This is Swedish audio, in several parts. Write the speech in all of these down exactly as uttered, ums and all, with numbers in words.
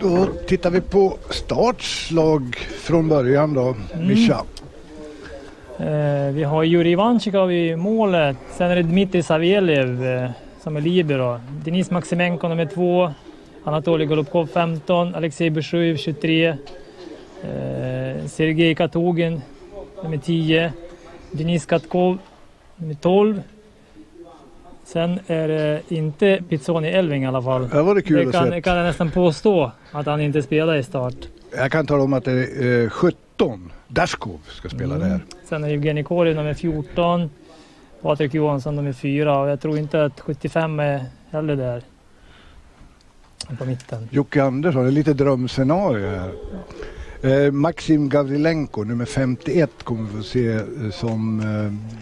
Då tittar vi på startslag från början då, Mischa. Mm. Eh, vi har Jurij Ivanchikov i målet. Sen är det Dmitrij Savelyev eh, som är libero. Denis Maximenko nummer två. Anatoly Golubkov femton. Alexej Beshuev tjugotre. Eh, Sergej Katogin nummer tio. Denis Katkov nummer tolv. Sen är det inte Pizzoni Elving i alla fall. Det var det kul det att kan, se. kan jag nästan påstå att han inte spelar i start. Jag kan tala om att det är eh, sjutton. Dashkov ska spela mm. där. Sen är Evgenij Korev nummer fjorton. Patrik Johansson nummer fyra. Och jag tror inte att sjuttiofem är heller där. På mitten. Jocke Andersson, det är lite drömscenario här. Eh, Maxim Gavrilenko nummer femtioett kommer vi få se eh, som... Eh,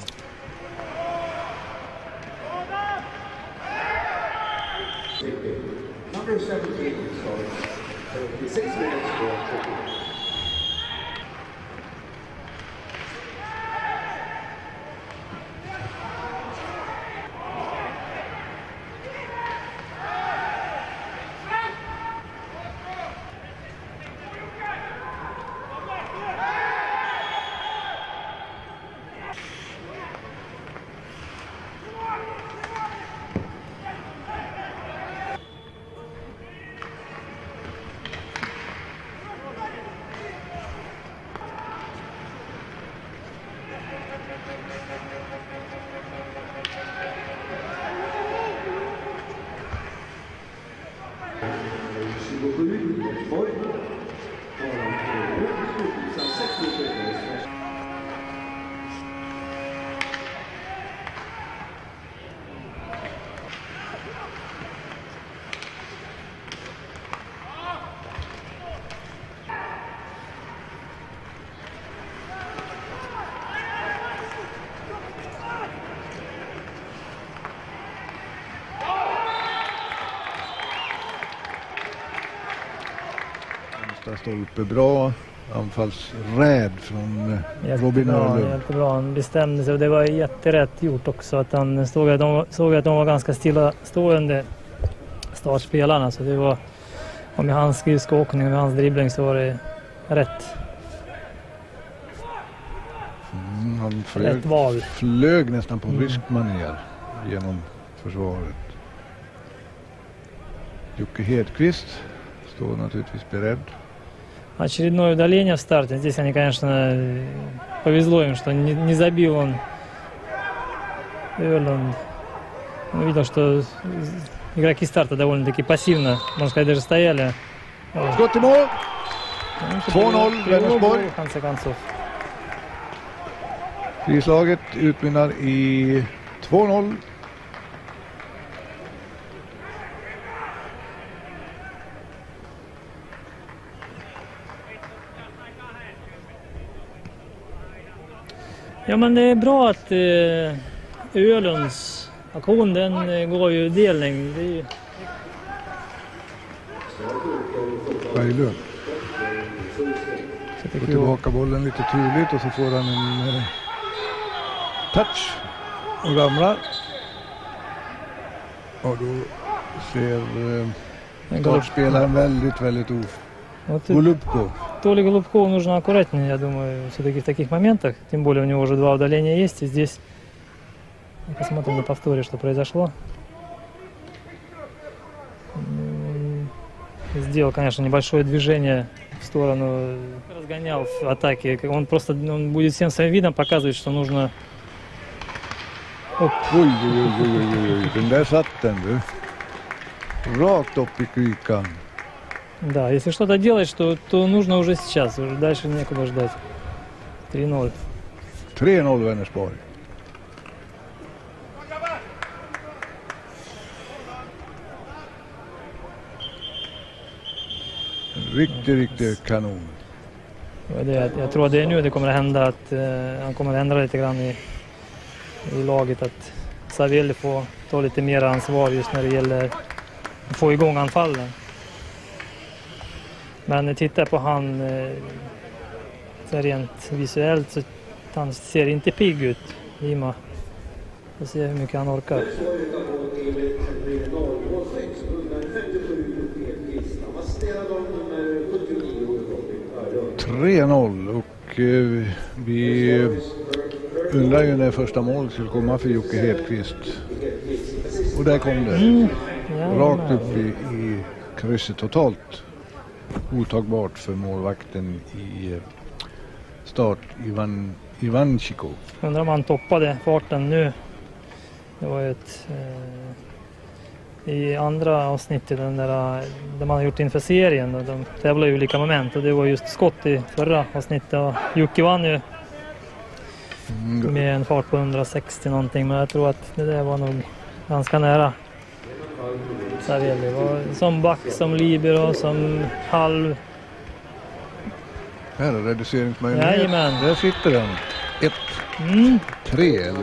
stolpe bra, anfallsräd från Robin Öhrlund. Jättebra, han bestämde sig och det var jätterätt gjort också att han såg att de, såg att de var ganska stillastående startspelarna, så det var, och med hans skridskoåkning och med hans dribbling så var det rätt. Mm, han flög, rätt val. flög nästan på en mm. rysk manér genom försvaret. Jocke Hedqvist står naturligtvis beredd. Очередное удаление в старте. Здесь они, конечно, повезло им, что не, не забил он Öhrlund. Он видел, что игроки старта довольно-таки пассивно, можно сказать, даже стояли. Skott i mål! två noll Vänersborg. В конце концов. Frislaget utmynnar i två noll. Ja, men det är bra att eh, Öhrlunds aktion, den eh, går ju delning. Det är ju... Berglund. Får tillbaka bollen lite turligt och så får han en eh, touch och ramlar. Och då ser eh, startspelaren väldigt, väldigt of. Голубков. Толе Голубкову нужно аккуратнее, я думаю, все-таки в таких моментах. Тем более у него уже два удаления есть. И здесь посмотрим на повторе, что произошло. Сделал, конечно, небольшое движение в сторону. Разгонял в атаке. Он просто он будет всем своим видом показывать, что нужно... Oj, oj, oj, oj, oj, oj. Den där satt den, du. Rakt upp i klykan. Да, если что-то делать, что, то нужно уже сейчас, уже дальше некуда ждать. три ноль. tre noll Vänersborg. Riktigt, riktigt kanon. Det, jag, jag tror att det är nu det kommer att hända att eh, han kommer att ändra lite grann i, i laget, att Savelyev får ta lite mer ansvar just när det gäller att få igång anfallen. Men titta på han eh, rent visuellt så han ser inte pigg ut, Lima. Vi ser hur mycket han orkar. tre noll och eh, vi undrar ju när första mål skulle komma för Jocke Hedqvist. Och där kom det. Mm. Ja, Rakt upp i, i krysset, totalt otagbart för målvakten i eh, start, Ivan Ivanchiko. Undrar om han toppade farten nu. Det var ju ett eh, i andra avsnittet den där, där man har gjort inför serien. Och de tävlar ju lika moment och det var just skott i förra avsnittet. Och Jocke vann ju mm. med en fart på hundrasextio någonting, men jag tror att det där var nog ganska nära. Savelli var som back, som libero, som halv. Här är reduceringsmöjlighet. Jajamän. Där sitter den. Ett, mm. tre eller.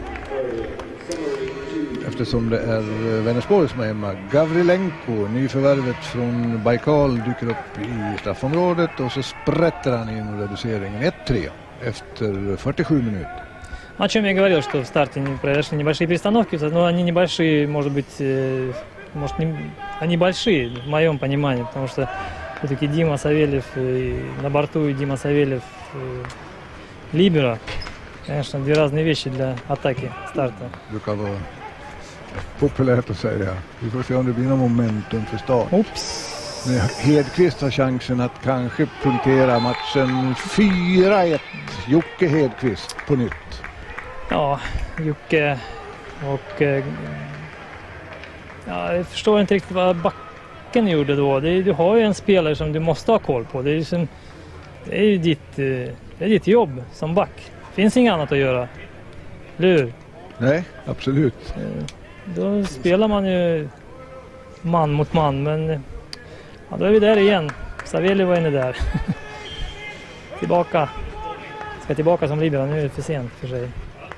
Eftersom det är Vänersborg som är hemma. Gavrilenko, nyförvärvet från Baikal, dyker upp i straffområdet och så sprätter han in reduceringen ett tre efter fyrtiosju minuter. О чем я говорил, что в старте произошли небольшие перестановки, но они небольшие, может быть, э, может, не, они большие в моем понимании, потому что все-таки Дима Савельев и на борту и Дима Савельев э, либеро, конечно, две разные вещи для атаки старта. Det kan vara populärt att säga. Vi får se om det blir någon momentum för start. Oops. Hedqvist har chansen att kanske punktera matchen. fyra ett. Jocke Hedqvist på nytt. Ja, Jocke och eh, ja, jag förstår inte riktigt vad backen gjorde då. Det är, du har ju en spelare som du måste ha koll på. Det är ju, som, det är ju ditt, det är ditt jobb som back. Finns inget annat att göra. Lur. Nej, absolut. Då spelar man ju man mot man, men ja, då är vi där igen. Savelli var inne där. Tillbaka. Ska tillbaka som libero, nu är det för sent för sig.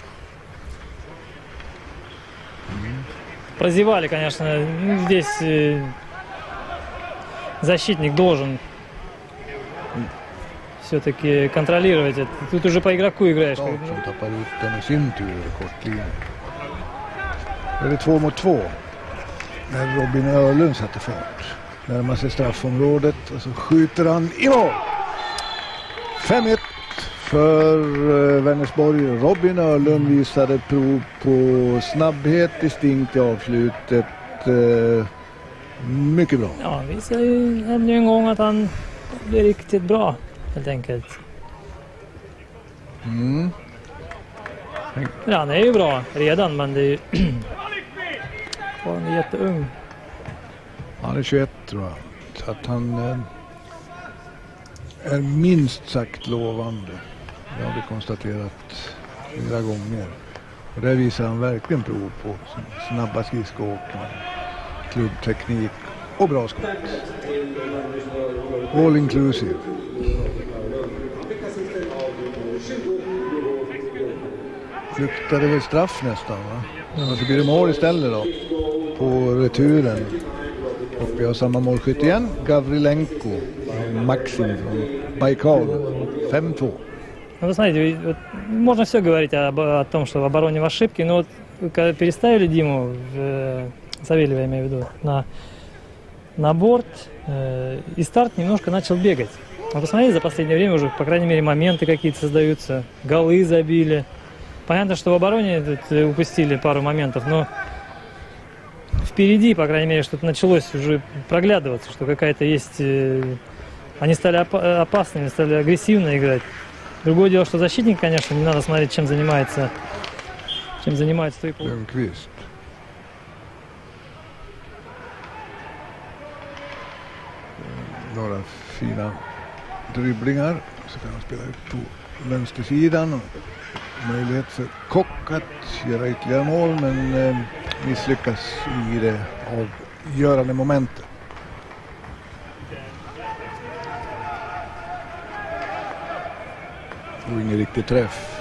Прозевали, конечно, здесь э, защитник должен все-таки контролировать это. Тут уже по игроку играешь. Ja, som tappar ut den i sin tur i kortlinjen. Då är det två mot två. När Robin Öhlund sätter fart. Närmar sig straffområdet och så skjuter han i mål. fem ett för uh, Vänersborg. Robin Öhlund visade prov på snabbhet, distinkt i avslutet. Uh, mycket bra. Ja, han visar ju ännu en gång att han blir riktigt bra, helt enkelt. Mm. Ja, han är ju bra redan, men det är ju han är jätteung. Han är tjugoett tror jag. Så att han uh, är minst sagt lovande. Det har vi konstaterat flera gånger. Och där visar han verkligen prov på snabba skridskoåkning, klubbteknik och bra skott. All inclusive. Luktar det väl straff nästan, va? Och så blir det mål istället då på returen. Och vi har samma målskytt igen. Gavrilenko, Maxim från Baikal. fem två. Ну, вы знаете, вот, можно все говорить об, о том, что в обороне в ошибке, но вот когда переставили Диму, в, Савельева я имею в виду, на, на борт, э, и старт немножко начал бегать. Но посмотрите, за последнее время уже, по крайней мере, моменты какие-то создаются, голы забили. Понятно, что в обороне тут упустили пару моментов, но впереди, по крайней мере, что-то началось уже проглядываться, что какая-то есть... Э, они стали оп- опасными, стали агрессивно играть. Другое дело, что защитник, конечно, не надо смотреть, чем занимается, чем занимается твой клуб. Lundqvist. Några fina dribblingar. Så kan han spela ut på vänstersidan. Möjlighet för Kock att göra ytterligare mål, men eh, misslyckas i det avgörande momentet. Och ingen riktig träff.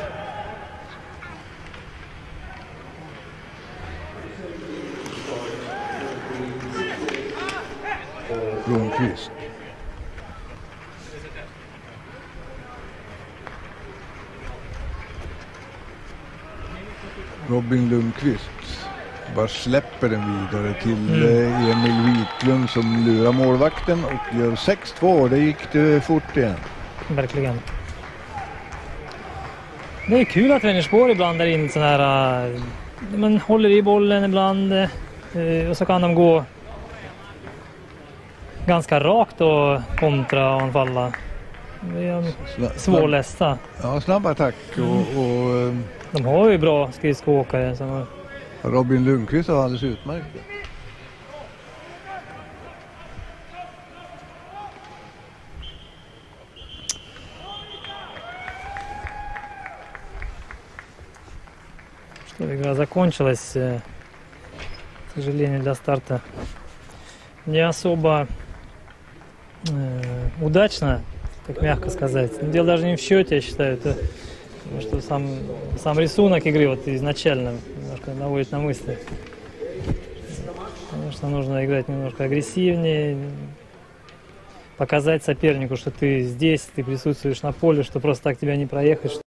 Lundqvist. Robin Lundqvist bara släpper den vidare till Mm. eh, Emil Wiklund som lurar målvakten och gör sex två. Det gick det fort igen. Verkligen. Det är kul att Vänersborg ibland är in sån här, äh, man håller i bollen ibland äh, och så kan de gå ganska rakt och kontra och anfalla. Det är en Sna- svårlästa. Ja, snabb attack och, och eh, De har ju bra skridskoåkare. Som... Robin Lundqvist har alldeles utmärkt. Что игра закончилась, э, к сожалению, для старта не особо э, удачно, так мягко сказать. Но дело даже не в счете, я считаю, это потому что сам, сам рисунок игры вот изначально немножко наводит на мысли. Конечно, нужно играть немножко агрессивнее, показать сопернику, что ты здесь, ты присутствуешь на поле, что просто так тебя не проехать.